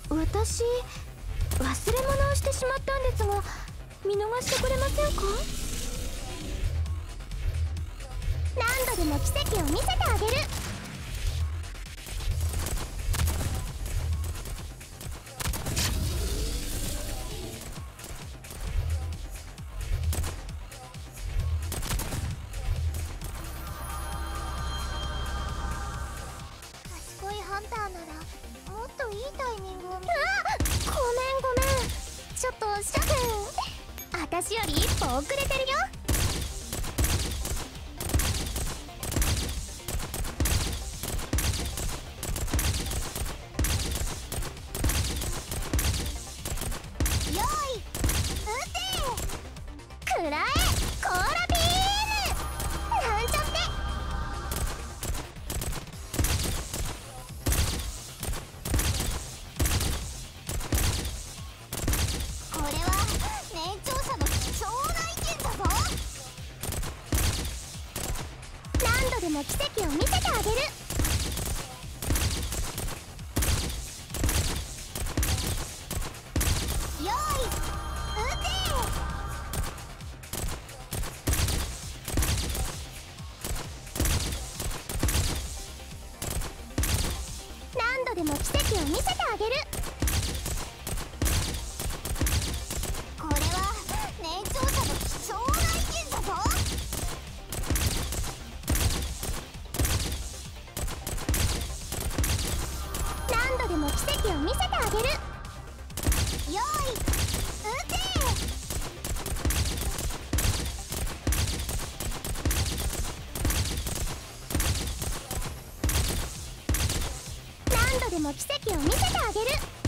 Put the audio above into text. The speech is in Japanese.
私忘れ物をしてしまったんですが、見逃してくれませんか？何度でも奇跡を見せてあげる。賢いハンターならもっといいタイミングを見て。ごめんちょっとシャフン、私より一歩遅れてるよ。よーい、撃て。くらえコーラビーム。なんちゃって。これは年長者の貴重な意見だぞ。何度でも奇跡を見せてあげる。よーい、撃て。何度でも奇跡を見せてあげる。これは年長者の貴重な意見だぞ。何度でも奇跡を見せてあげる。よーい、撃て。何度でも奇跡を見せてあげる。